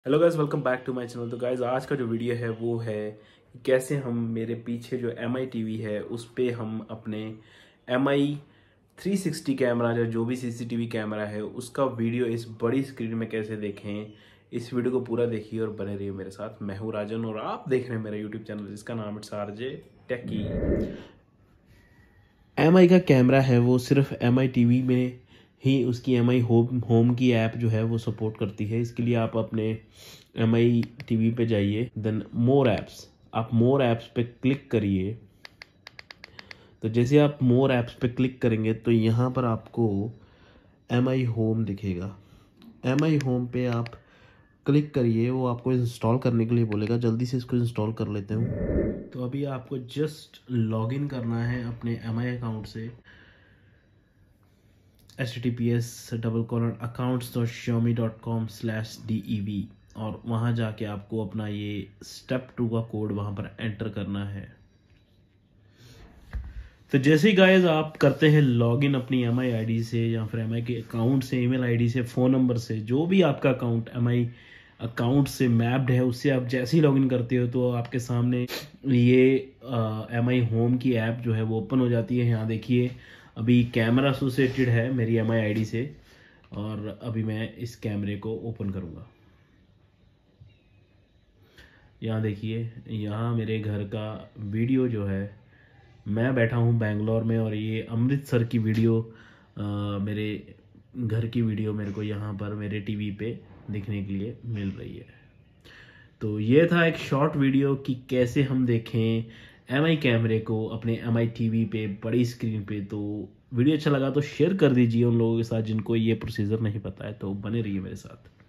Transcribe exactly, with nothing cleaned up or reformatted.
Hello guys, welcome back to my channel. तो guys, आज का जो वीडियो है वो है कि कैसे हम मेरे पीछे जो एम आई टीवी है उस पर हम अपने M I three sixty camera या जो भी C C T V camera है उसका वीडियो इस बड़ी स्क्रीन में कैसे देखें। इस वीडियो को पूरा देखिए और बने रहिए मेरे साथ। मैं हूँ राजन और आप देख रहे हैं मेरा यूट्यूब चैनल जिसका नाम है आरजे टेकी। एम आई का कैमरा है वो सिर्फ एम आई टीवी में ही उसकी एम आई होम होम की ऐप जो है वो सपोर्ट करती है। इसके लिए आप अपने एम आई टीवी पे जाइए, देन मोर ऐप्स, आप मोर ऐप्स पे क्लिक करिए। तो जैसे आप मोर ऐप्स पे क्लिक करेंगे तो यहाँ पर आपको एम आई होम दिखेगा। एम आई होम पे आप क्लिक करिए, वो आपको इंस्टॉल करने के लिए बोलेगा। जल्दी से इसको इंस्टॉल कर लेते हूँ। तो अभी आपको जस्ट लॉगिन करना है अपने एम आई अकाउंट से। H T T P S double colon accounts dot Xiaomi dot com slash D E V, और वहाँ जाके आपको अपना ये स्टेप टू का कोड वहाँ पर एंटर करना है। तो जैसे ही गाइस आप करते हैं लॉगिन अपनी एम आई आई डी से या फिर एम आई के अकाउंट से, ईमेल आईडी से, फ़ोन नंबर से, जो भी आपका अकाउंट एम आई अकाउंट से मैप्ड है उससे आप जैसे ही लॉगिन करते हो तो आपके सामने ये एम आई होम की ऐप जो है वो ओपन हो जाती है। यहाँ देखिए, अभी कैमरा एसोसिएटेड है मेरी एम आई आई डी से, और अभी मैं इस कैमरे को ओपन करूँगा। यहाँ देखिए, यहाँ मेरे घर का वीडियो जो है, मैं बैठा हूँ बेंगलोर में और ये अमृतसर की वीडियो आ, मेरे घर की वीडियो मेरे को यहाँ पर मेरे टीवी पे देखने के लिए मिल रही है। तो ये था एक शॉर्ट वीडियो कि कैसे हम देखें एम आई कैमरे को अपने एम आई टीवी पे बड़ी स्क्रीन पे। तो वीडियो अच्छा लगा तो शेयर कर दीजिए उन लोगों के साथ जिनको ये प्रोसीजर नहीं पता है। तो बने रहिए मेरे साथ।